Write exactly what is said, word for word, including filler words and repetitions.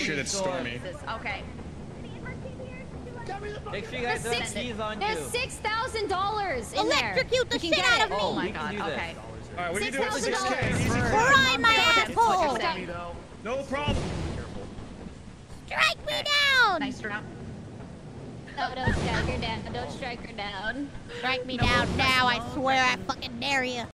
shit, it's Stormy. Okay. Make sure you guys have keys on you. There's six thousand dollars in there. Electrocute the shit out of me. Oh my god. Okay. All right, what are you doing with six K? Easy. Fry my asshole. No problem. Strike me down. Nice round. No, don't strike her down. Don't strike her down. Strike me down now. I swear I fucking dare you.